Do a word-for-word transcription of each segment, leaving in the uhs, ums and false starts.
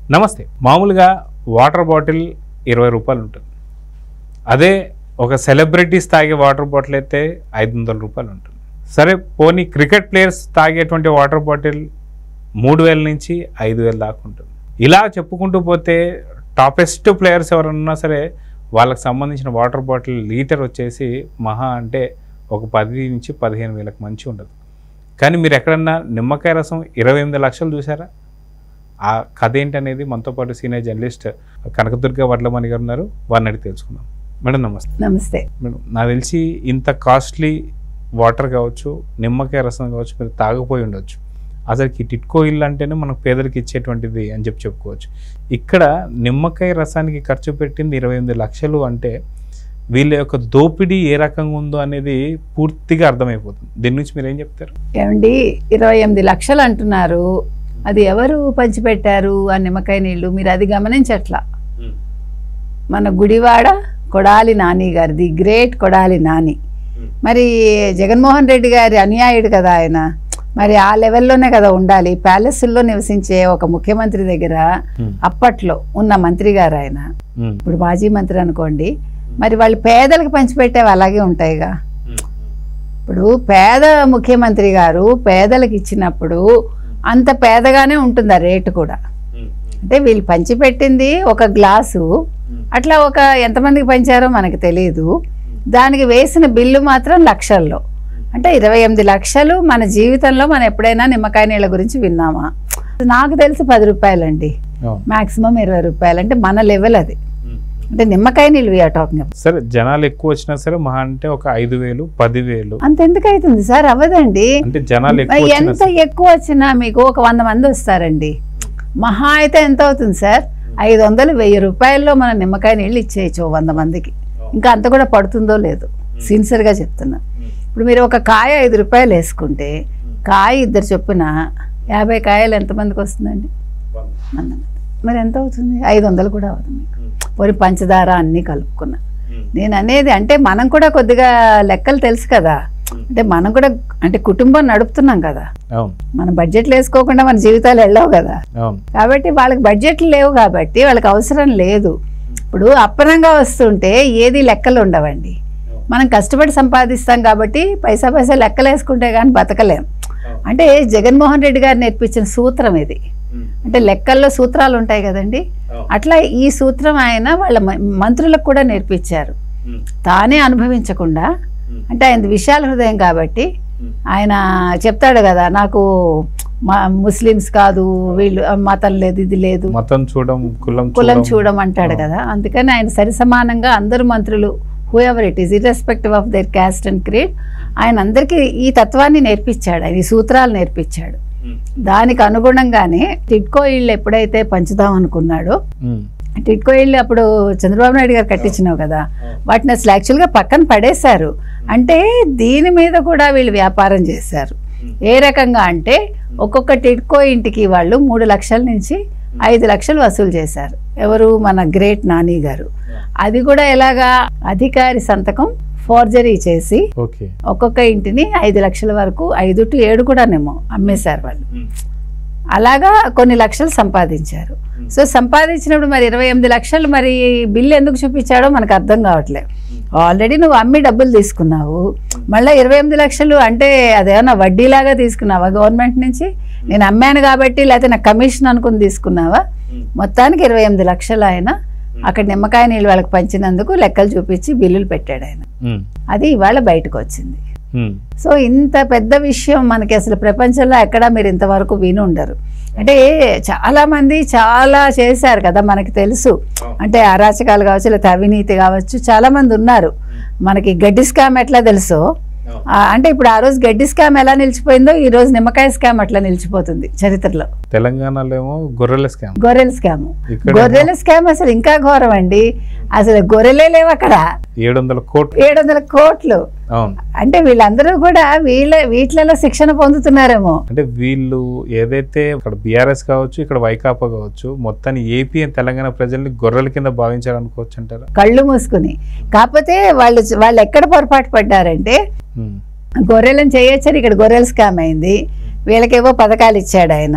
నమస్తే. మామూలుగా water bottle ఇరవై రూపాయలు ఉంటుంది. అదే ఒక సెలబ్రిటీస్ తాగే వాటర్ బాటిల్ అయితే ఐదు వందల రూపాయలు ఉంటుంది. సరే పోనీ క్రికెట్ ప్లేయర్స్ తాగేటువంటి వాటర్ బాటిల్ మూడు వేల నుంచి ఐదు వేల దాకా ఉంటుంది. ఇలా చెప్పుకుంటూ పోతే టాపెస్ట్ ప్లేయర్స్ ఎవరన్నా సరే వాళ్ళకి సంబంధించిన వాటర్ బాటిల్ లీటర్ వచ్చేసి మహా అంటే ఒక పది నుంచి పదిహేను వేలకు మంచి ఉండదు. కానీ మీరు ఎక్కడన్నా నిమ్మకాయ రసం ఇరవై ఎనిమిది లక్షలు చూసారా? ఆ కథ ఏంటనేది మనతో పాటు సీనియర్ జర్నలిస్ట్ కనకదుర్గ వడ్లమణి గారు ఉన్నారు. వారిని అడిగి తెలుసుకుందాం. మేడం నమస్తే. నమస్తే మేడం, నాకు తెలిసి ఇంత కాస్ట్లీ వాటర్ కావచ్చు, నిమ్మకాయ రసం కావచ్చు మీరు తాగపోయి ఉండొచ్చు. అసలుకి టిట్కో ఇల్లు అంటేనే మనకు పేదలకు ఇచ్చేటువంటిది అని చెప్పి చెప్పుకోవచ్చు. ఇక్కడ నిమ్మకాయ రసానికి ఖర్చు పెట్టింది ఇరవై ఎనిమిది లక్షలు అంటే వీళ్ళ యొక్క దోపిడీ ఏ రకంగా ఉందో అనేది పూర్తిగా అర్థమైపోతుంది. దీని నుంచి మీరు ఏం చెప్తారు? ఏమండి, ఇరవై ఎనిమిది లక్షలు అంటున్నారు. అది ఎవరు పంచిపెట్టారు ఆ నిమ్మకాయ నీళ్ళు? మీరు అది గమనించట్లా. మన గుడివాడ కొడాలి నాని గారు, ది గ్రేట్ కొడాలి నాని. మరి జగన్మోహన్ రెడ్డి గారి అనుయాయుడు కదా ఆయన. మరి ఆ లెవెల్లోనే కదా ఉండాలి. ప్యాలెస్లో నివసించే ఒక ముఖ్యమంత్రి దగ్గర అప్పట్లో ఉన్న మంత్రి గారు ఆయన, ఇప్పుడు మాజీ మంత్రి అనుకోండి, మరి వాళ్ళు పేదలకు పంచిపెట్టేవి అలాగే ఉంటాయిగా. ఇప్పుడు పేద ముఖ్యమంత్రి గారు పేదలకు ఇచ్చినప్పుడు అంత పేదగానే ఉంటుంది ఆ రేటు కూడా. అంటే వీళ్ళు పంచిపెట్టింది ఒక గ్లాసు, అట్లా ఒక ఎంతమందికి పంచారో మనకు తెలియదు. దానికి వేసిన బిల్లు మాత్రం లక్షల్లో. అంటే ఇరవై ఎనిమిది లక్షలు మన జీవితంలో మనం ఎప్పుడైనా నిమ్మకాయ నీళ్ళ గురించి విన్నామా? నాకు తెలిసి పది రూపాయలండి, మాక్సిమం ఇరవై రూపాయలు. అంటే మన లెవెల్ అది. అంటే నిమ్మకాయ నీళ్ళు వీఆర్ టాకింగ్. సరే జనాలు ఎక్కువ వచ్చినా సరే మహా అంటే ఒక ఐదు వేలు పదివేలు అంత ఎందుకు అవుతుంది సార్? అవ్వదండి. అంటే జనాలు ఎంత ఎక్కువ వచ్చినా మీకు ఒక వంద మంది వస్తారండి. మహా అయితే ఎంత అవుతుంది సార్? ఐదు వందలు వెయ్యి రూపాయల్లో మనం నిమ్మకాయ నీళ్ళు ఇచ్చేయచ్చు వంద మందికి. ఇంకా అంత కూడా పడుతుందో లేదో సిన్సియర్గా చెప్తున్నా. ఇప్పుడు మీరు ఒక కాయ ఐదు రూపాయలు వేసుకుంటే కాయ ఇద్దరు చొప్పున యాభై కాయలు ఎంతమందికి వస్తుందండి? వంద మంది. మరి ఎంత అవుతుంది? ఐదు వందలు కూడా అవుతుంది మీకు. పోనీ పంచదార అన్నీ కలుపుకున్నా. నేను అనేది అంటే మనం కూడా కొద్దిగా లెక్కలు తెలుసు కదా. అంటే మనం కూడా అంటే కుటుంబం నడుపుతున్నాం కదా. మన బడ్జెట్లు వేసుకోకుండా మన జీవితాలు వెళ్ళవు కదా. కాబట్టి వాళ్ళకి బడ్జెట్లు లేవు కాబట్టి వాళ్ళకి అవసరం లేదు. ఇప్పుడు అప్పనంగా వస్తుంటే ఏది లెక్కలు ఉండవండి. మనం కష్టపడి సంపాదిస్తాం కాబట్టి పైసా పైసా లెక్కలు వేసుకుంటే కానీ బతకలేం. అంటే జగన్మోహన్ రెడ్డి గారు నేర్పించిన సూత్రం ఇది. అంటే లెక్కల్లో సూత్రాలు ఉంటాయి కదండి, అట్లా ఈ సూత్రం ఆయన వాళ్ళ మంత్రులకు కూడా నేర్పించారు. తానే అనుభవించకుండా, అంటే ఆయన విశాల హృదయం కాబట్టి ఆయన చెప్తాడు కదా, నాకు ముస్లిమ్స్ కాదు, వీళ్ళు మతం లేదు, ఇది లేదు, మతం చూడం కులం చూడం అంటాడు కదా. అందుకని ఆయన సరి సమానంగా అందరు మంత్రులు whoever it is irrespective of their caste and creed, ఆయన అందరికీ ఈ తత్వాన్ని నేర్పించాడు, ఆయన ఈ సూత్రాలు నేర్పించాడు. దానికి అనుగుణంగానే టిట్కో ఇళ్ళు ఎప్పుడైతే పంచుదాం అనుకున్నాడో, టిట్కో ఇళ్ళు అప్పుడు చంద్రబాబు నాయుడు గారు కట్టించినావు కదా, వాటిని అసలు యాక్చువల్గా పక్కన పడేశారు. అంటే దీని మీద కూడా వీళ్ళు వ్యాపారం చేశారు. ఏ రకంగా అంటే ఒక్కొక్క టిట్కో ఇంటికి వాళ్ళు మూడు లక్షల నుంచి ఐదు లక్షలు వసూలు చేశారు. ఎవరు? మన గ్రేట్ నాని గారు. అది కూడా ఎలాగా? అధికారి సంతకం ఫోర్జరీ చేసి ఒక్కొక్క ఇంటిని ఐదు లక్షల వరకు, ఐదు టు ఏడు కూడానేమో అమ్మేశారు వాళ్ళు. అలాగా కొన్ని లక్షలు సంపాదించారు. సో సంపాదించినప్పుడు మరి ఇరవై ఎనిమిది లక్షలు మరి బిల్లు ఎందుకు చూపించాడో మనకు అర్థం కావట్లేదు. ఆల్రెడీ నువ్వు అమ్మి డబ్బులు తీసుకున్నావు, మళ్ళీ ఇరవై ఎనిమిది లక్షలు అంటే అదేమన్నా వడ్డీలాగా తీసుకున్నావా గవర్నమెంట్ నుంచి? నేను అమ్మాను కాబట్టి లేకపోతే నాకు కమిషన్ అనుకుని తీసుకున్నావా? మొత్తానికి ఇరవై ఎనిమిది లక్షలు ఆయన అక్కడ నిమ్మకాయ నీళ్ళు వాళ్ళకి పంచినందుకు లెక్కలు చూపించి బిల్లులు పెట్టాడు ఆయన. అది ఇవాళ బయటకు వచ్చింది. సో ఇంత పెద్ద విషయం మనకి అసలు ప్రపంచంలో ఎక్కడా మీరు ఇంతవరకు విని ఉండరు. అంటే చాలా మంది చాలా చేశారు కదా, మనకి తెలుసు. అంటే అరాచకాలు కావచ్చు, లేకపోతే అవినీతి కావచ్చు, చాలా మంది ఉన్నారు. మనకి గడ్డి స్కామ్ ఎట్లా తెలుసో, అంటే ఇప్పుడు ఆ రోజు గడ్డి స్కామ్ ఎలా నిలిచిపోయిందో ఈ రోజు నిమ్మకాయ స్కామ్ అట్లా నిలిచిపోతుంది చరిత్రలో. తెలంగాణలో ఏమో గొర్రెల స్కామ్, గొర్రెల స్కామ్ గొర్రెల స్కామ్ అసలు ఇంకా ఘోరం అండి. అసలు గొర్రెలే లేవు అక్కడ. ఏడు వందల కోట్లు ఏడు వందల కోట్లు అంటే వీళ్ళందరూ కూడా వీళ్ళ వీటిలలో శిక్షణ పొందుతున్నారేమో. అంటే వీళ్ళు ఏదైతే ఇక్కడ బీఆర్ఎస్ కావచ్చు, ఇక్కడ వైకాపా కావచ్చు, మొత్తాన్ని ఏపీ తెలంగాణ ప్రజల్ని గొర్రెల కింద భావించాలనుకోవచ్చు అంటారా? కళ్ళు మూసుకుని. కాకపోతే వాళ్ళు వాళ్ళు ఎక్కడ పొరపాటు పడ్డారంటే, గొర్రెలను చేయొచ్చని ఇక్కడ గొర్రెల స్కామ్ అయింది. వీళ్ళకేవో పథకాలు ఇచ్చాడు ఆయన.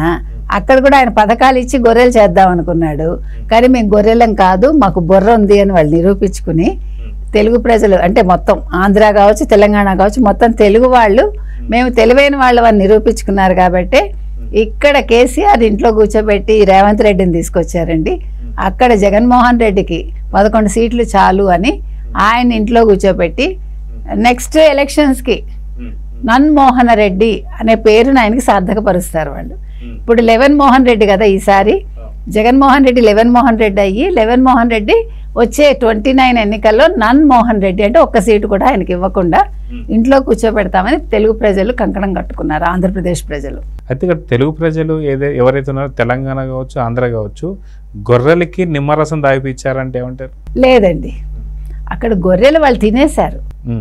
అక్కడ కూడా ఆయన పథకాలు ఇచ్చి గొర్రెలు చేద్దాం అనుకున్నాడు. కానీ మేము గొర్రెలం కాదు, మాకు బుర్ర ఉంది అని వాళ్ళు నిరూపించుకుని తెలుగు ప్రజలు అంటే మొత్తం ఆంధ్ర కావచ్చు, తెలంగాణ కావచ్చు, మొత్తం తెలుగు వాళ్ళు మేము తెలివైన వాళ్ళు అని నిరూపించుకున్నారు. కాబట్టి ఇక్కడ కేసీఆర్ ఇంట్లో కూర్చోబెట్టి రేవంత్ రెడ్డిని తీసుకొచ్చారండి. అక్కడ జగన్మోహన్ రెడ్డికి పదకొండు సీట్లు చాలు అని ఆయన ఇంట్లో కూర్చోబెట్టి నెక్స్ట్ ఎలక్షన్స్కి నన్మోహన రెడ్డి అనే పేరును ఆయనకి సార్థకపరుస్తారు వాళ్ళు. ఇప్పుడు లెవెన్ మోహన్ రెడ్డి కదా ఈసారి, జగన్మోహన్ రెడ్డి లెవెన్ మోహన్ రెడ్డి అయ్యి లెవెన్ మోహన్ రెడ్డి వచ్చే ట్వంటీ నైన్ ఎన్నికల్లో నన్ మోహన్ రెడ్డి అంటే ఒక్క సీటు కూడా ఆయనకి ఇవ్వకుండా ఇంట్లో కూర్చోబెడతామని తెలుగు ప్రజలు కంకణం కట్టుకున్నారు, ఆంధ్రప్రదేశ్ ప్రజలు. అయితే ఇక్కడ తెలుగు ప్రజలు ఏదే ఎవరైతే ఉన్నారో తెలంగాణ కావచ్చు, ఆంధ్ర కావచ్చు, గొర్రెలకి నిమ్మరసం దాగిపించారంటే ఏమంటారు? లేదండి, అక్కడ గొర్రెలు వాళ్ళు తినేశారు.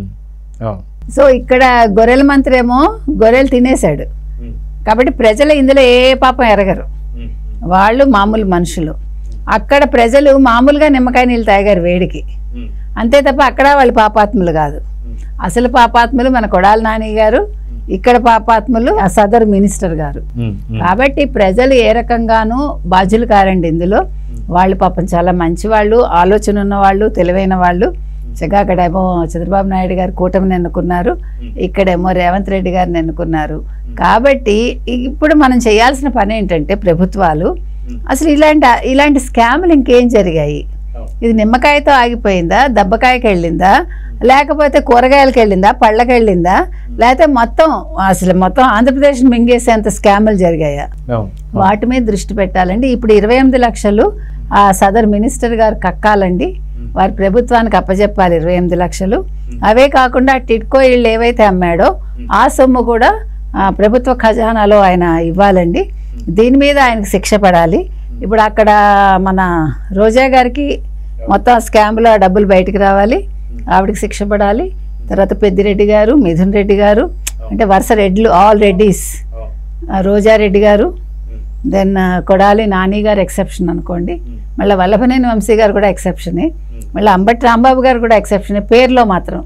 సో ఇక్కడ గొర్రెల మంత్రి ఏమో గొర్రెలు తినేశాడు కాబట్టి ప్రజలు ఇందులో ఏ పాపం ఎరగరు, వాళ్ళు మామూలు మనుషులు. అక్కడ ప్రజలు మామూలుగా నిమ్మకాయ నీళ్ళు తాగారు వేడికి, అంతే తప్ప అక్కడ వాళ్ళు పాపాత్ములు కాదు. అసలు పాపాత్ములు మన కొడాలి నాని గారు, ఇక్కడ పాపాత్ములు ఆ సదరు మినిస్టర్ గారు. కాబట్టి ప్రజలు ఏ రకంగానూ బాధ్యులు కారండి ఇందులో. వాళ్ళు పాపం చాలా మంచి వాళ్ళు, ఆలోచన ఉన్న వాళ్ళు, తెలివైన వాళ్ళు. చక్కగా అక్కడేమో చంద్రబాబు నాయుడు గారు కూటమిని ఎన్నుకున్నారు, ఇక్కడేమో రేవంత్ రెడ్డి గారిని ఎన్నుకున్నారు. కాబట్టి ఇప్పుడు మనం చేయాల్సిన పని ఏంటంటే ప్రభుత్వాలు అసలు ఇలాంటి ఇలాంటి స్కాములు ఇంకేం జరిగాయి, ఇది నిమ్మకాయతో ఆగిపోయిందా, దెబ్బకాయకి వెళ్ళిందా, లేకపోతే కూరగాయలకి వెళ్ళిందా, పళ్ళకి వెళ్ళిందా, లేకపోతే మొత్తం అసలు మొత్తం ఆంధ్రప్రదేశ్ మింగేసేంత స్కాములు జరిగాయా, వాటి మీద దృష్టి పెట్టాలండి. ఇప్పుడు ఇరవై ఎనిమిది లక్షలు ఆ సదర్ మినిస్టర్ గారు కక్కాలండి, వారి ప్రభుత్వానికి అప్పచెప్పాలి ఇరవై ఎనిమిది లక్షలు. అవే కాకుండా టిడ్కో ఇళ్ళు ఏవైతే అమ్మాడో ఆ సొమ్ము కూడా ప్రభుత్వ ఖజానాలో ఆయన ఇవ్వాలండి. దీని మీద ఆయనకు శిక్ష పడాలి. ఇప్పుడు అక్కడ మన రోజా గారికి మొత్తం స్కామ్లో డబ్బులు బయటకు రావాలి, ఆవిడకి శిక్ష పడాలి. తర్వాత పెద్దిరెడ్డి గారు, మిథున్ రెడ్డి గారు, అంటే వరుస రెడ్లు, ఆల్ రెడ్డీస్, రోజారెడ్డి గారు, దెన్ కొడాలి నాని గారు ఎక్సెప్షన్ అనుకోండి, మళ్ళీ వల్లభనేని వంశీ గారు కూడా ఎక్సెప్షనే, మళ్ళీ అంబటి రాంబాబు గారు కూడా ఎక్సెప్షనే పేరులో మాత్రం,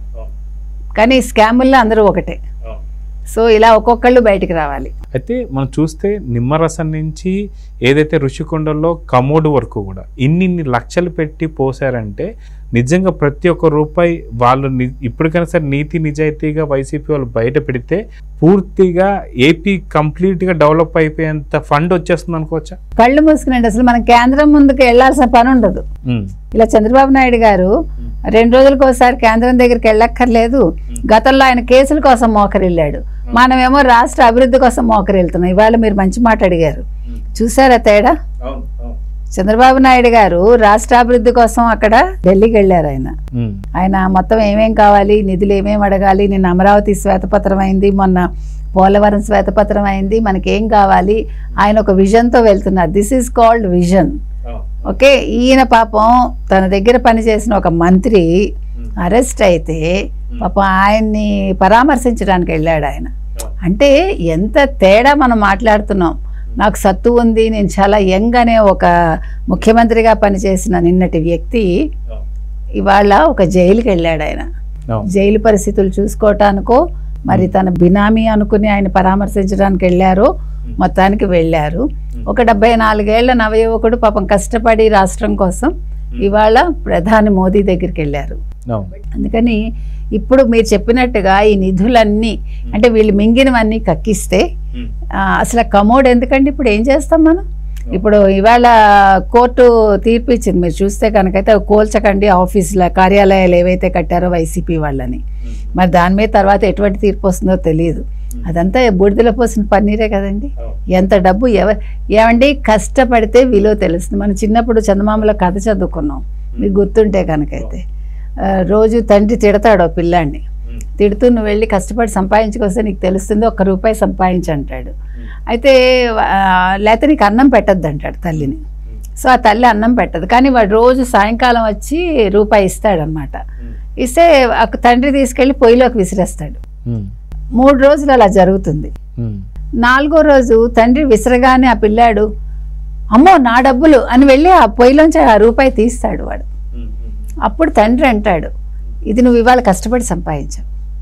కానీ స్కాముల్లో అందరూ ఒకటే. సో ఇలా ఒక్కొక్కళ్ళు బయటికి రావాలి. అయితే మనం చూస్తే నిమ్మరసం నుంచి ఏదైతే ఋషికొండల్లో కమోడు వరకు కూడా ఇన్ని ఇన్ని లక్షలు పెట్టి పోసారంటే నిజంగా ప్రతి ఒక్క రూపాయి వాళ్ళు ఇప్పటికైనా సరే నీతి నిజాయితీగా వైసీపీ వాళ్ళు బయట పెడితే పూర్తిగా ఏపీ కంప్లీట్గా డెవలప్ అయిపోయేంత ఫండ్ వచ్చేస్తుంది అనుకోవచ్చా? కళ్ళు మూసుకునండి, అసలు మనం కేంద్రం ముందుకు వెళ్లాల్సిన పని ఉండదు. ఇలా చంద్రబాబు నాయుడు గారు రెండు రోజులకు ఒకసారి కేంద్రం దగ్గరికి వెళ్ళక్కర్లేదు. గతంలో ఆయన కేసుల కోసం మోకరిల్లాడు, మనమేమో రాష్ట్ర అభివృద్ధి కోసం మోకరిల్లుతున్నాం. ఇవాళ మీరు మంచి మాట అడిగారు, చూసారా తేడా? చంద్రబాబు నాయుడు గారు రాష్ట్రాభివృద్ధి కోసం అక్కడ ఢిల్లీకి వెళ్ళారు. ఆయన ఆయన మొత్తం ఏమేం కావాలి, నిధులు ఏమేమి అడగాలి, నిన్న అమరావతి శ్వేతపత్రం అయింది, మొన్న పోలవరం శ్వేతపత్రం అయింది, మనకేం కావాలి, ఆయన ఒక విజన్తో వెళ్తున్నారు. This is called vision. Okay, ఈయన పాపం తన దగ్గర పనిచేసిన ఒక మంత్రి అరెస్ట్ అయితే పాపం ఆయన్ని పరామర్శించడానికి వెళ్ళాడు ఆయన. అంటే ఎంత తేడా మనం మాట్లాడుతున్నాం. నాకు సత్తు ఉంది, నేను చాలా యంగ్ అనే ఒక ముఖ్యమంత్రిగా పనిచేసిన నిన్నటి వ్యక్తి ఇవాళ ఒక జైలుకి వెళ్ళాడు. ఆయన జైలు పరిస్థితులు చూసుకోవటానికో మరి తన బినామీ అనుకుని ఆయన పరామర్శించడానికి వెళ్ళారు, మొత్తానికి వెళ్ళారు. ఒక డెబ్బై నాలుగేళ్ల నవయువకుడు పాపం కష్టపడి రాష్ట్రం కోసం ఇవాళ ప్రధాని మోదీ దగ్గరికి వెళ్ళారు. అందుకని ఇప్పుడు మీరు చెప్పినట్టుగా ఈ నిధులన్నీ అంటే వీళ్ళు మింగినవన్నీ కక్కిస్తే అసలు కమోడ్ ఎందుకండి? ఇప్పుడు ఏం చేస్తాం మనం? ఇప్పుడు ఇవాళ కోర్టు తీర్పు ఇచ్చింది, మీరు చూస్తే కనుకైతే కోల్చకండి ఆఫీసుల కార్యాలయాలు ఏవైతే కట్టారో వైసీపీ వాళ్ళని. మరి దాని మీద తర్వాత ఎటువంటి తీర్పు వస్తుందో తెలియదు. అదంతా బూడిదలో పోసిన పన్నీరే కదండి. ఎంత డబ్బు ఎవరు ఏమండి కష్టపడితే విలువ తెలుస్తుంది. మనం చిన్నప్పుడు చందమామలో కథ చదువుకున్నాం, మీకు గుర్తుంటే కనుకైతే. రోజు తండ్రి తిడతాడు పిల్లాడిని, తిడుతూ నువ్వు వెళ్ళి కష్టపడి సంపాదించుకొస్తే నీకు తెలుస్తుంది, ఒక్క రూపాయి సంపాదించి అంటాడు. అయితే లేకపోతే నీకు అన్నం పెట్టద్దు అంటాడు తల్లిని. సో ఆ తల్లి అన్నం పెట్టదు, కానీ వాడు రోజు సాయంకాలం వచ్చి రూపాయి ఇస్తాడనమాట. ఇస్తే తండ్రి తీసుకెళ్ళి పొయ్యిలోకి విసిరేస్తాడు. మూడు రోజులు అలా జరుగుతుంది. నాలుగో రోజు తండ్రి విసరగానే ఆ పిల్లాడు అమ్మో నా డబ్బులు అని వెళ్ళి ఆ పొయ్యిలోంచి ఆ రూపాయి తీస్తాడు వాడు. అప్పుడు తండ్రి అంటాడు, ఇది నువ్వు ఇవాళ కష్టపడి సంపాదించావు,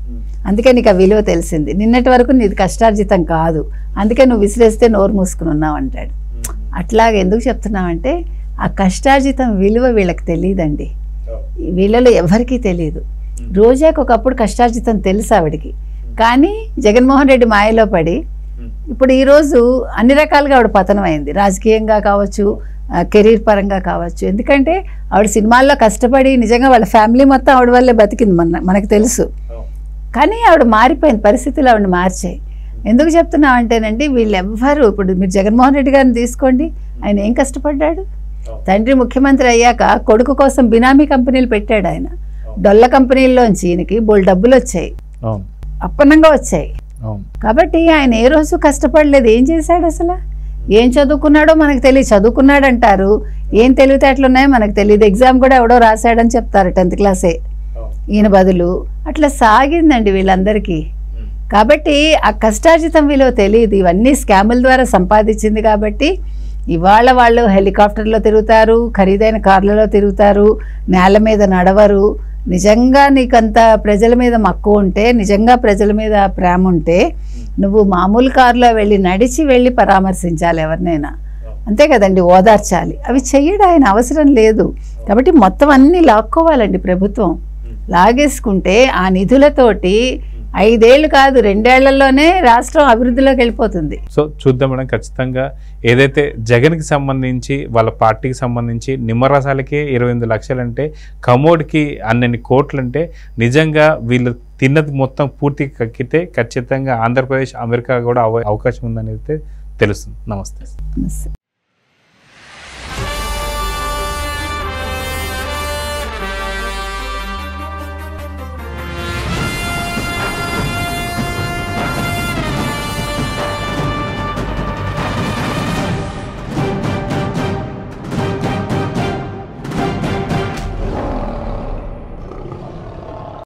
అందుకే నీకు ఆ విలువ తెలిసింది. నిన్నటి వరకు నీది కష్టార్జితం కాదు, అందుకే నువ్వు విసిరేస్తే నోరు మూసుకుని ఉన్నావు అంటాడు. అట్లాగే ఎందుకు చెప్తున్నామంటే ఆ కష్టార్జితం విలువ వీళ్ళకి తెలియదండి. వీళ్ళలో ఎవరికీ తెలియదు. రోజాకి ఒకప్పుడు కష్టార్జితం తెలుసు ఆవిడికి, కానీ జగన్మోహన్ రెడ్డి మాయలో పడి ఇప్పుడు ఈరోజు అన్ని రకాలుగా ఆవిడ పతనం అయింది. రాజకీయంగా కావచ్చు, కెరీర్ పరంగా కావచ్చు. ఎందుకంటే ఆవిడ సినిమాల్లో కష్టపడి నిజంగా వాళ్ళ ఫ్యామిలీ మొత్తం ఆవిడ వల్లే బతికింది, మన మనకు తెలుసు. కానీ ఆవిడ మారిపోయింది, పరిస్థితులు ఆవిడ మార్చాయి. ఎందుకు చెప్తున్నాం అంటేనండి, వీళ్ళెవ్వరూ ఇప్పుడు మీరు జగన్మోహన్ రెడ్డి గారిని తీసుకోండి, ఆయన ఏం కష్టపడ్డాడు. తండ్రి ముఖ్యమంత్రి అయ్యాక కొడుకు కోసం బినామీ కంపెనీలు పెట్టాడు ఆయన. డొల్ల కంపెనీల్లోంచి ఈయనకి బోల్ డబ్బులు వచ్చాయి, అప్పనంగా వచ్చాయి. కాబట్టి ఆయన ఏ రోజు కష్టపడలేదు. ఏం చేశాడు అసలు? ఏం చదువుకున్నాడో మనకు తెలియదు. చదువుకున్నాడు అంటారు, ఏం తెలివితేటలు ఉన్నాయో మనకు తెలియదు. ఎగ్జామ్ కూడా ఎవడో రాశాడని చెప్తారు, టెన్త్ క్లాసే ఈయన బదులు. అట్లా సాగిందండి వీళ్ళందరికీ. కాబట్టి ఆ కష్టార్జితం విలువ తెలియదు. ఇవన్నీ స్కాముల ద్వారా సంపాదించింది కాబట్టి ఇవాళ వాళ్ళు హెలికాప్టర్లో తిరుగుతారు, ఖరీదైన కార్లలో తిరుగుతారు, నేల మీద నడవరు. నిజంగా నీకంత ప్రజల మీద మక్కువ ఉంటే, నిజంగా ప్రజల మీద ప్రేమ ఉంటే నువ్వు మామూలు కారులో వెళ్ళి నడిచి వెళ్ళి పరామర్శించాలి ఎవరినైనా, అంతే కదండి, ఓదార్చాలి. అవి చెయ్యడం ఆయన అవసరం లేదు. కాబట్టి మొత్తం అన్నీ లాక్కోవాలండి ప్రభుత్వం. లాగేసుకుంటే ఆ నిధులతోటి ఐదేళ్లు కాదు రెండేళ్లలోనే రాష్ట్రం అభివృద్ధిలోకి వెళ్ళిపోతుంది. సో చూద్దాం మేడం, ఖచ్చితంగా ఏదైతే జగన్కి సంబంధించి వాళ్ళ పార్టీకి సంబంధించి నిమ్మరసాలకే ఇరవై ఎనిమిది లక్షలు అంటే, కమోడ్కి అన్నన్ని కోట్లు అంటే, నిజంగా వీళ్ళు తిన్నది మొత్తం పూర్తిగా కక్కితే ఖచ్చితంగా ఆంధ్రప్రదేశ్ అమెరికా కూడా అవకాశం ఉందనేది తెలుస్తుంది. నమస్తే. నమస్తే.